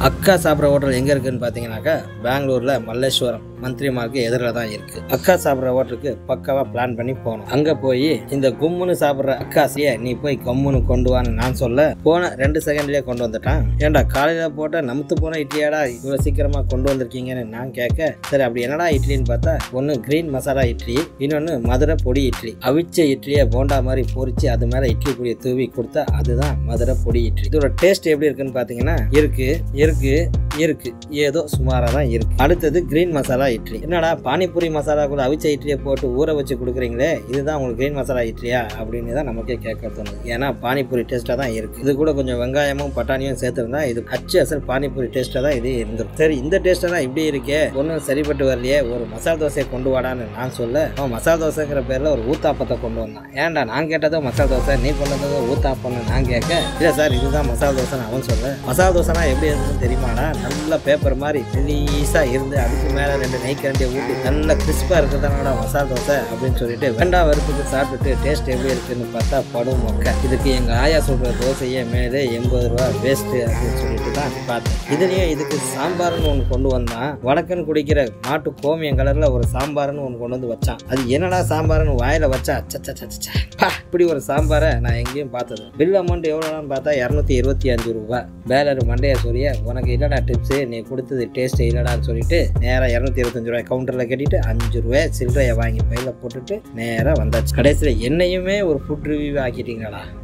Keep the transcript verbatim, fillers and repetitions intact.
அக்கா சாப்பிட்ற ஹோட்டல் எங்கே இருக்குதுன்னு பார்த்தீங்கன்னாக்கா பெங்களூரில் மல்லேஸ்வரம் மந்திரி மார்க்கு எதிரில் தான் இருக்குது. அக்கா சாப்பிட்ற ஹோட்டலுக்கு பக்காவாக பிளான் பண்ணி போகணும். அங்கே போய் இந்த கும்முன்னு சாப்பிட்ற அக்காசியை நீ போய் கம்முன்னு கொண்டு வான்னு நான் சொல்ல போன ரெண்டு செகண்ட்லேயே கொண்டு வந்துட்டான். ஏன்டா காலையில் போட்ட நமுத்து போன இட்லியாடா இவ்வளோ சீக்கிரமாக கொண்டு வந்திருக்கீங்கன்னு நான் கேட்க, சரி அப்படி என்னடா இட்லின்னு பார்த்தா ஒன்று கிரீன் மசாலா இட்லி, இன்னொன்று மதுரை பொடி இட்லி. அவிச்ச இட்லியை போண்டா மாதிரி பொரிச்சு அது மேலே இட்லி பொடியை தூவி கொடுத்தா அதுதான் மதுரை பொடி இட்லி. இதோட டேஸ்ட் எப்படி இருக்குன்னு பார்த்தீங்கன்னா இருக்கு இருக்கு இருக்கு ஏதோ சுமாராக தான் இருக்கு. அடுத்தது கிரீன் மசாலா இட்லி. என்னடா பானிபூரி மசாலா கூட அவிச்ச இட்லியை போட்டு ஊற வச்சு கொடுக்குறீங்களே, இதுதான் உங்களுக்கு கிரீன் மசாலா இட்லியா அப்படின்னு தான் நமக்கே கேட்க தோணுது. ஏன்னா பானிபூரி டேஸ்ட்டாக தான் இருக்கு. இது கூட கொஞ்சம் வெங்காயமும் பட்டாணியும் சேர்த்துருந்தா இது அச்சு அசல் பானிபூரி டேஸ்ட்டாக தான் இது இருந்துடும். சரி இந்த டேஸ்ட்டாக தான் இப்படி இருக்கே, ஒன்றும் சரிப்பட்டு வரலையே, ஒரு மசாலா தோசையை கொண்டு வாடான்னு நான் சொல்ல அவன் மசாலா தோசைங்கிற பேரில் ஒரு ஊத்தாப்பத்தை கொண்டு வந்தான். ஏன்டா நான் கேட்டதோ மசாலா தோசை, நீ கொண்டதோ ஊத்தாப்பன்னு நான் கேட்க, இல்லை சார் இதுதான் மசாலா தோசைன்னு அவன் சொல்ல. மசாலா தோசைனா எப்படி இருக்குன்னு தெரியுமாடா, நல்ல பேப்பர் மாதிரி மெலீஸாக இருந்து அதுக்கு மேலே ரெண்டு நெய் கரண்டியை ஊட்டி நல்ல கிறிஸ்பாக இருக்கிறதானோட மசாலா தோசை அப்படின்னு சொல்லிட்டு வெண்டாம் வறுப்புக்கு சாப்பிட்டுட்டு டேஸ்ட் எப்படி இருக்குன்னு பார்த்தா படும் மொக்க. இதுக்கு எங்கள் ஆயா சொல்கிற தோசையே மேலே எண்பது ரூபா வேஸ்ட்டு அப்படின்னு சொல்லிட்டு தான் பார்த்தேன். இதுலேயும் இதுக்கு சாம்பார்னு ஒன்று கொண்டு வந்தான். வடக்குன்னு குடிக்கிற மாட்டு கோமியம் கலரில் ஒரு சாம்பார்னு ஒன்று கொண்டு வந்து வச்சான். அது என்னடா சாம்பார்னு வாயில் வச்சா சச்சா இப்படி ஒரு சாம்பாரை நான் எங்கேயும் பார்த்தது. பில் அமௌண்ட் எவ்வளோன்னு பார்த்தா இரநூத்தி இருபத்தி அஞ்சு ரூபா. பேலர் மண்டையை சொரிய உனக்கு இல்லடா டிப்ஸு, நீ கொடுத்தது டேஸ்ட் இல்லடான்னு சொல்லிட்டு நேராக இரநூத்தி இருபத்தஞ்சு ரூபாய் கவுண்டரில் கட்டிட்டு அஞ்சு ரூபாய் சில்லறையை வாங்கி பையில போட்டுட்டு நேராக வந்தாச்சு. கடைசியில் என்னையுமே ஒரு ஃபுட் ரிவ்யூ ஆக்கிட்டீங்களா.